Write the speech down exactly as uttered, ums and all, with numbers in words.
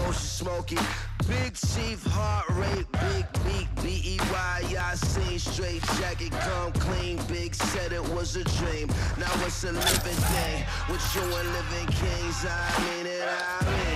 motion smoky. Big chief, heart rate, big beat, B E Y, I seen straight jacket, come clean, big said it was a dream. Now it's a living thing, with you and living kings, I mean it, I mean